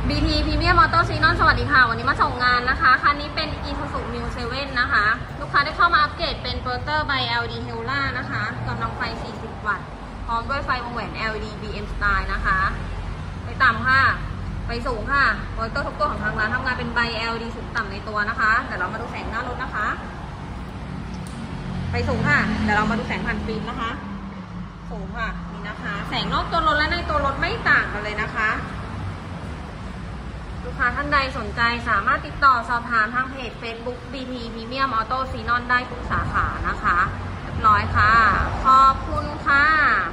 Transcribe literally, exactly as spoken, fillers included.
บี ที Premium Auto Xenon สวัสดีค่ะวันนี้มาส่งงานนะคะคันนี้เป็น Isuzu Mu เซเว่น นะคะลูกค้าได้เข้ามาอัปเกรดเป็น Porter by แอล อี ดี Hella นะคะกำลังไฟสี่สิบวัตต์พร้อมด้วยไฟวงแหวน แอล อี ดี บี เอ็ม Style นะคะไปต่ำค่ะไปสูงค่ะ Porter ทุกตัวของทางร้านทำงานเป็น by แอล อี ดี สูงต่ำในตัวนะคะเดี๋ยวเรามาดูแสงหน้ารถนะคะไปสูงค่ะเดี๋ยวเรามาดูแสงผ่านฟิล์มนะคะสูงค่ะนี่นะคะแสงนอกตัวรถและในตัวรถไม่ต่างกันเลยนะคะลูกค้าท่านใดสนใจสามารถติดต่อสอบถามทางเพจ Facebook บี ที Premium Auto Xenon ได้ทุกสาขานะคะเรียบร้อยค่ะขอบคุณค่ะ